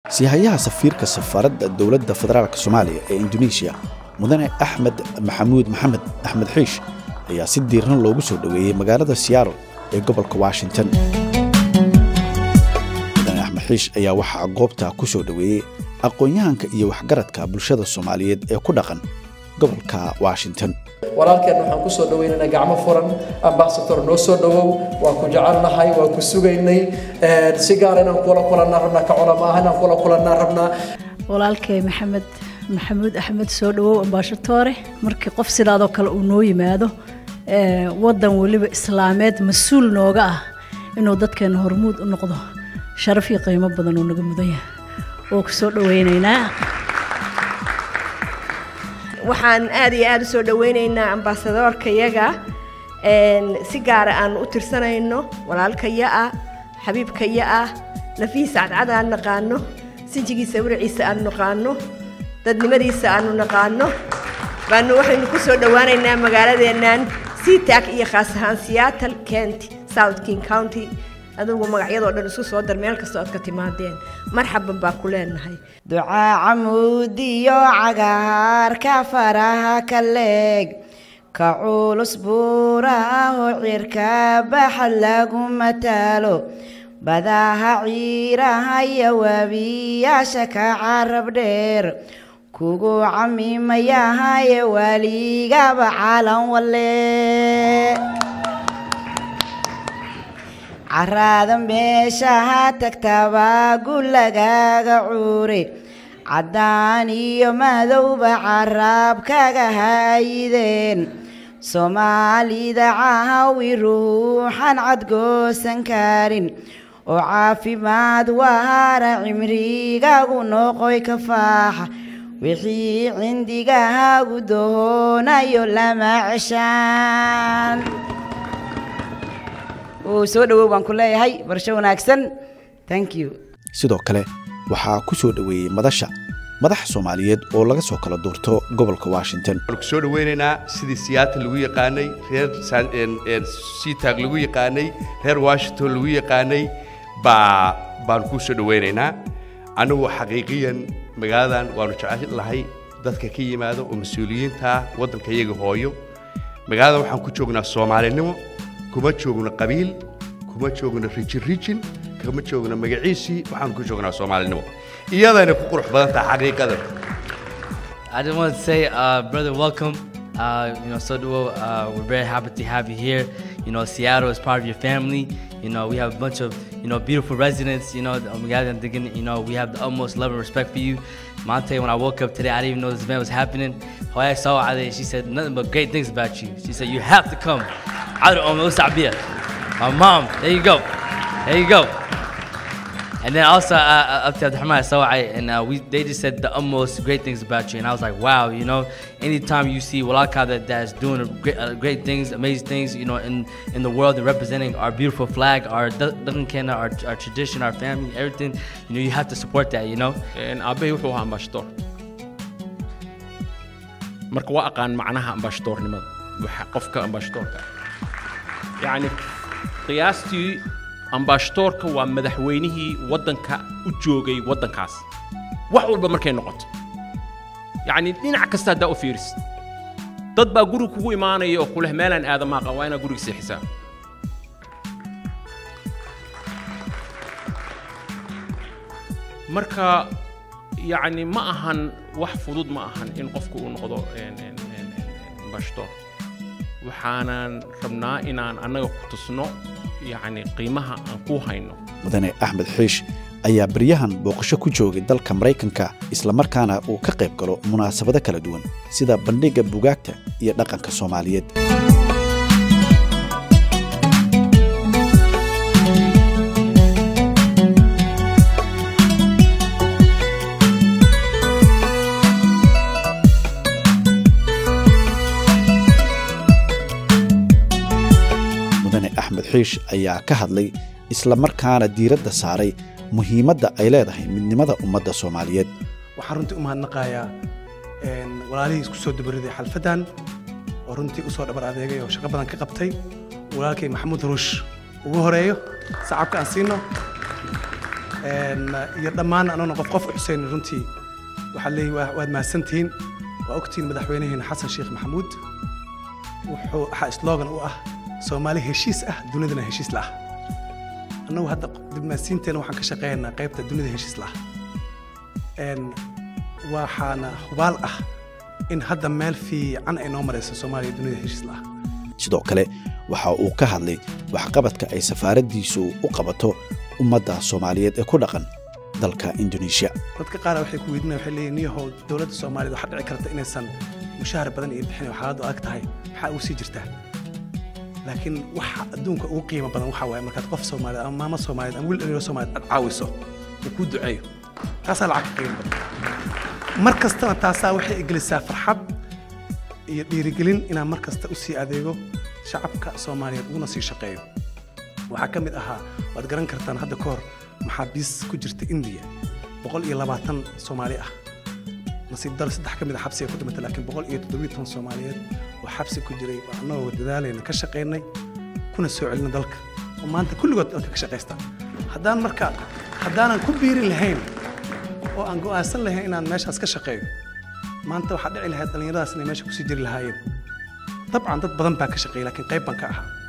سياحيها سفير كسفارة الدولة الفدرالية الصومالية إندونيسيا مدن محمود محمد أحمد حيش هي سيديرن لوغو سو دhoweeyay magaalada Seattle ee gobolka Washington. Mudane Axmed Xiish ayaa waxa goobta ku soo dhoweeyay aqoonyahanka iyo waxgaradka bulshada Soomaaliyeed ee ku dhaqan gobolka Washington. walaalkeen waxaan ku soo dhaweynaynaa gacmo furan ambassador noo soo dhawow waa ku jecelnahay waa ku sugaynay si gaar ah inaan kula kulanna rabnaa ka culamo ah inaan kula kulanna rabnaa walaalkay maxamuud axmed soo dhawow ambassador markii qof sidaadoo kale uu noo yimaado wadan waliba islaameed mas'uul nooga ah inuu dadkeena hormuud u noqdo sharaf iyo qiimo badan oo naga mudan yahay oo ku soo dhaweynaynaa waxaan aad iyo aad u soo dhaweynaynaa ambassadorkayaga si gaar ah aan u tirsanayno walaalkaya ah xabiibkaya ah lafiisa cadcad aan naqaano sinjigiisa waraciisa aan naqaano dadnimadiisa aan naqaano baanu waxaynu ku soo dhawaanaynaa magaaladeenan Seatac iyo khaas ahaan Seattle South King County adugu magacyadoo dhan isku soo dar meel kasta aad ka timaadeen marxaban baa ku leenahay ducaa camuudiyo cagaar ka faraha kaleeg ka culus buuraha cirka baxal lagu matalo badaha ciiraha iyo wabiyaasha ka carab dheer kugu camimayahay waligaba caalan wale عرادا بيشها تكتبا قلقاقا عوري عداني ومذوب عراب كاقا هايدين صومالي دعاها ويروحا عدقو سنكارين وعافي ماد وهار عمريقا ونوقوي كفاحة وحي عندي قاها قدونا يولما عشان soo dhawow baan ku leeyahay barsho wanaagsan thank you sidoo kale waxa ku soo dhaweeyay madax Soomaaliyeed oo laga soo kala doorto gobolka Washington ku soo dhaweynaa sidii Seattle lagu yaqaanay reer Seatac lagu yaqaanay reer Washington lagu yaqaanay baan ku soo dhaweynaynaa anigu xaqiiqiyan magaaladan waanu jecel lahay dadka ka yimaado oo mas'uuliyiinta wadanka iyaga hooyo magaaladan waxaan ku joognaa Soomaalinimo kuma joogno qabiil kuma joogno rijin kuma joogno magaciisi waxaan ku joognaa Soomaalinimo iyadana ku qurux badan tahay xaqiiqada I just want to say brother welcome we're very happy to have you here. Seattle is part of your family. We have a bunch of beautiful residents. We have the utmost love and respect for you. Monte, when I woke up today, I didn't even know this event was happening. When I saw her, she said nothing but great things about you. She said you have to come. My mom, there you go. And then also up to Abdulrahman, and they just said the utmost great things about you, and I was like, wow, anytime you see Walaka that's doing great things, amazing things, in the world and representing our beautiful flag, our Duncan, our tradition, our family, everything, you have to support that, And Abe wuxuu ahaa ambassador. Marka waa aqaan macnaha ambassadornimada, waxa qofka ambassadorka. يعني qiyaastii ambassadorka waa madaxweynihii wadanka u joogay wadankaas wax walba markay noqoto yani dhinac kasta daa u fiiris dad baa guri kugu imaanaya oo kuleh meelan aadama qawaana guriga seexisa marka yani ma ahan wax fudud ma ahan in qofku uu noqdo ambassador waxaanan rabnaa inaan annaga ku tusno qiimaha aan ku hayno mudane Axmed Xiish ayaa baryahan booqasho ku joogay dalka Mareykanka isla markaana uu ka qayb galo munaasabado kala duwan sida bandhigga buugaagta iyo dhaqanka Soomaaliyeed Axmed Xiish ayaa ka hadlay isla markaana diiradda saaray muhiimadda ay leedahay midnimada ummadda Soomaaliyeed waxaan runtii u mahadnaqayaa walaalihii isku soo dabariday xalfadan oo runtii u soo dhabar adeegay oo shaqo badan ka qabtay walaalkay Maxamuud Ruush ugu horeeyo sacabka aan siino iyo dhammaan anana qof Xuseen runtii waxa leeyahay waad mahadsantihiin waa ogtiin madaxweynaheena Xasan Sheekh Maxamuud wuxuu slogan u ah Soomaali heshiis ah dunidana heshiis la ah annagu hadda dibnaasiinteena waxaan ka shaqeynaa qaybta dunida heshiis la ah waxaana hubaal ah in hadda meel fiican ay noo marayso Soomaaliya dunida heshiis la ah sidoo kale waxa uu ka hadlay waxqabadka ay safaaradiisu u qabato ummadda Soomaaliyeed ee ku dhaqan dalka Indonesia dadka qaar waxay ku weydiinayaan waxay leeyihiin niyahow dawladda Soomaaliyeed waxa dhici karta inaysan mushaar badan iyo bixin xaaladu adag tahay waxa uu sii jirtaa laakiin waxa adduunka ugu qiimo badan waxa waaye markaad qof Soomaaliyeed ama maama Soomaaliyeed ama wiil dhalinyaro Soomaaliyeed aad caawiso oo ku duceeyo taas lacag qiimo badan markasta taasa waxay igelisaa farxad iyo dhiirigelin inaan markasta u sii adeego shacabka Soomaaliyeed una sii shaqeeyo waxa kamid ahaa waad garan kartaan hadda ka hor maxaabiis ku jirta India 120 Soomaali ah nasiib dar saddex kamid ah xabsi ku dhimatay laakiin 117 Soomaaliyeed oo xabsi ku jiray anagoo dadaalayna ka shaqeynay kuna soo celinay dalka oo maanta kulligood dalka ka shaqeysta haddaanan ku biiri lahayn oo aan go'aansan lahayn inaan meeshaas ka shaqeeyo maanta waxa dhici lahayd dhalinyaradaas inay meesha ku sii jiri lahaayeen dabcan dad badan baa ka shaqeeyay laakiin qayb baan ka ahaa